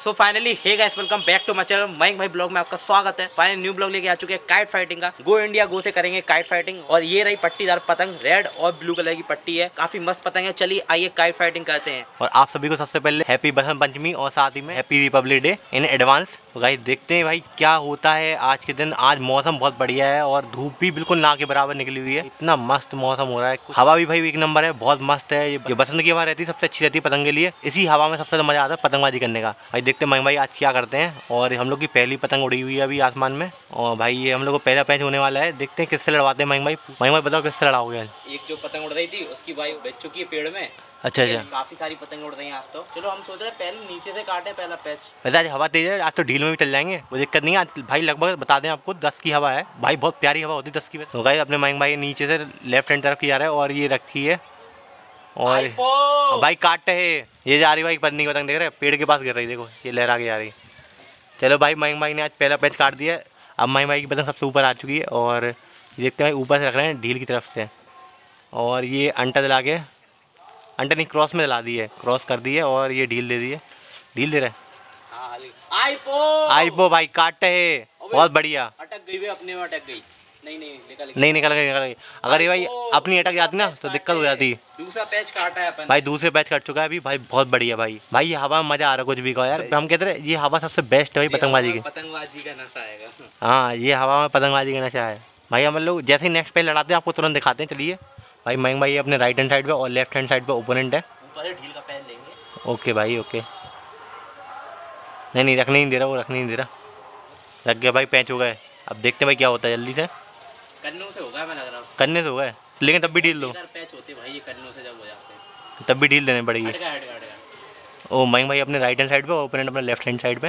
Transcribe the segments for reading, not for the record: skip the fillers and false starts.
So finally hey guys welcome back to my channel Mayank भाई blog में आपका स्वागत है। फाइनली न्यू ब्लॉग लेके आ चुके हैं काइट फाइटिंग का। गो इंडिया गो से करेंगे काइट फाइटिंग और ये रही पट्टीदार पतंग, रेड और ब्लू कलर की पट्टी है, काफी मस्त पतंग है। चलिए आइए काइट फाइटिंग करते हैं। और आप सभी को सबसे पहले हैप्पी बसंत पंचमी और साथ ही में happy republic day in advance. तो गाइस देखते हैं भाई क्या होता है आज के दिन। आज मौसम बहुत बढ़िया है और धूप भी बिल्कुल ना के बराबर निकली हुई है। इतना मस्त मौसम हो रहा है, हवा भी भाई एक नंबर है, बहुत मस्त है। ये बसंत की हवा रहती है सबसे अच्छी रहती है पतंग के लिए। इसी हवा में सबसे मजा आता है पतंगबाजी करने का। भाई देखते हैं मयंक भाई आज क्या करते हैं। और हम लोग की पहली पतंग उड़ी हुई है अभी आसमान में और भाई ये हम लोग को पहला पैंच होने वाला है। देखते हैं किससे लड़वाते हैं मयंक भाई। मयंक भाई बताओ किससे लड़ाओगे? एक जो पतंग उड़ रही थी उसकी भाई बच चुकी है पेड़ में। अच्छा अच्छा, काफी सारी पतंग उड़ रही हैं आज तो। चलो हम सोच रहे हैं पहले नीचे से काटे पहला पैच। वैसे आज हवा तेज है, आज तो ढील में भी चल जाएंगे, कोई दिक्कत नहीं है। आज भाई लगभग बता दें आपको 10 की हवा है भाई, बहुत प्यारी हवा होती है 10 की। तो भाई अपने मयंक भाई नीचे से लेफ्ट हैंड तरफ की जा रहा है और ये रखी है और भाई काटते है। ये जा रही भाई पत्नी की पतंग, देख रहे हैं पेड़ के पास गिर रही, देखो ये लहरा के जा रही। चलो भाई मयंक भाई ने आज पहला पैच काट दिया। अब मयंक भाई की पतंग सबसे ऊपर आ चुकी है और देखते हैं भाई ऊपर से रख रहे हैं ढील की तरफ से। और ये अंटा दिला के, अंटा नहीं क्रॉस में दिला दी है, क्रॉस कर दी है और ये ढील दे दी है। ढील दे रहे आईपो भाई काटते है, बहुत बढ़िया। अटक गई, अपने में अटक गई। नहीं निकल गई। अगर ये भाई अपनी अटक जाती ना तो दिक्कत हो जाती। दूसरा पैच काटा है अपन भाई, दूसरे पैच कट चुका है अभी भाई, बहुत बढ़िया भाई। भाई ये हवा में मजा आ रहा है कुछ भी कहो यार। हम कहते रहे ये हवा सबसे बेस्ट है भाई पतंगबाजी की। पतंगबाजी का नशा आएगा। हाँ ये हवा में पतंगबाजी का नशा है भाई। हम लोग जैसे ही नेक्स्ट पैच लड़ाते हैं आपको तुरंत दिखाते हैं। चलिए भाई मयंक भाई अपने राइट हैंड साइड पे और लेफ्ट हैंड साइड पे ओपोनेंट है। ऊपर ढील का पैच लेंगे। ओके भाई ओके। नहीं रखने नहीं दे रहा, वो रखने नहीं दे रहा। लग गया भाई, पैच हो गए। अब देखते हैं भाई क्या होता है, जल्दी से कन्नों से होगा, मैं लग रहा हूँ करने से हो गए, लेकिन तब भी ढील दो। पैच होते भाई ये कन्नों से जब हो जाते हैं तब भी ढील देनी पड़ेगी। ओ मयंक भाई अपने राइट हैंड साइड पे और ओपोनेंट अपने लेफ्ट हैंड साइड पे।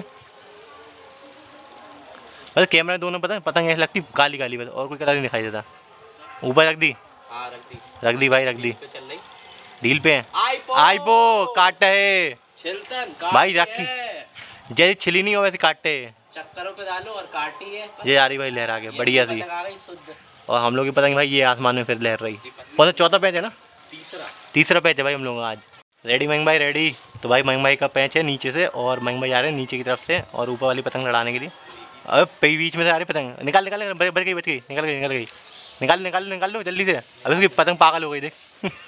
बस कैमरा दोनों पतंग ऐसी लगती काली काली बस, और कोई कलर नहीं दिखाई देता। ऊपर रख दी, हाँ रख दी भाई, रख दी। चल रही ढील पे है। आईपो काटता है भाई, रखी जैसे छिली नहीं हो वैसे काटते है। चक्करों पे डालो और काटी है। ये आ रही भाई लहरा के, बढ़िया थी। और हम लोग की पतंग भाई ये आसमान में फिर लहर रही। कौन सा चौथा पैच है ना? तीसरा पैच है भाई हम लोग आज। रेडी मयंक भाई रेडी। तो भाई मयंक भाई का पैच है नीचे से और मयंक भाई आ रहे हैं नीचे की तरफ से और ऊपर वाली पतंग लड़ाने के लिए। अब बीच में से आ रही पतंग, निकाल बच गई, निकाल लो जल्दी से। अब उसकी पतंग पागल हो गई, देख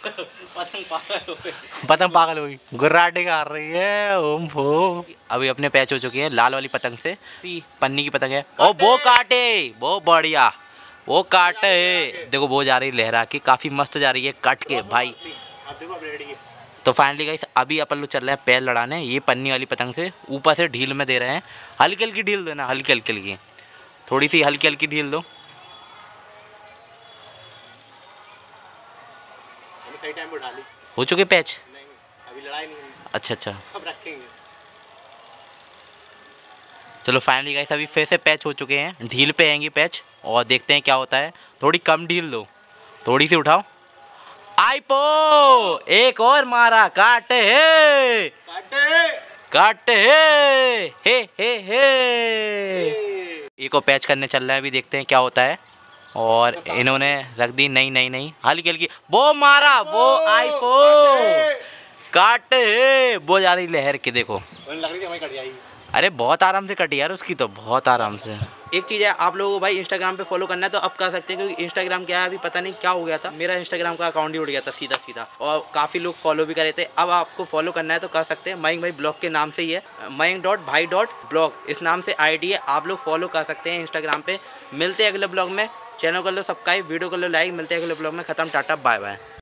पतंग पागल हो गई, गुर्राटे का आ रही है। ओम फो अभी अपने पैच हो चुके हैं लाल वाली पतंग से। पन्नी की पतंग है और वो काटे, वो बढ़िया, वो काटे। देखो वो जा रही लहरा के, काफी मस्त जा रही है कट के भाई। तो फाइनली गाइस अभी अपन लोग चल रहे हैं पैर लड़ाने। ये पन्नी वाली पतंग से ऊपर से ढील में दे रहे हैं। हल्की हल्की ढील देना, हल्की हल्की, थोड़ी सी हल्की हल्की ढील दो। सही टाइम पे डाली। हो चुके पैच? नहीं अभी लड़ाई नहीं। अच्छा अब रखेंगे। चलो फाइनली गाइस अभी फिर से पैच हो चुके हैं, ढील पे आएंगे पैच और देखते हैं क्या होता है। थोड़ी कम ढील दो, थोड़ी सी उठाओ। आईपो एक और मारा, काटे हे हे। एक और पैच करने चल रहा है, अभी देखते हैं क्या होता है। और इन्होंने रख दी, नहीं हल्की हल्की, वो मारा, वो आईपो काटे। वो जा रही लहर के, देखो लग रही थी हमें कट जाएगी। अरे बहुत आराम से कटी यार उसकी तो, बहुत आराम से। एक चीज़ है, आप लोगों को भाई इंस्टाग्राम पे फॉलो करना है तो अब कर सकते हैं, क्योंकि इंस्टाग्राम क्या है अभी पता नहीं क्या हो गया था, मेरा इंस्टाग्राम का अकाउंट ही उड़ गया था सीधा और काफ़ी लोग फॉलो भी करे थे। अब आपको फॉलो करना है तो कर सकते हैं, मयंक भाई ब्लॉग के नाम से ही है, मयंक.भाई.ब्लॉग इस नाम से ID है। आप लोग फॉलो कर सकते हैं इंस्टाग्राम पे। मिलते हैं अगले ब्लॉग में, चैनल कर लो सब्सक्राइब, वीडियो कर लो लाइक। मिलते हैं अगले ब्लॉग में, खत्म, टाटा बाय बाय।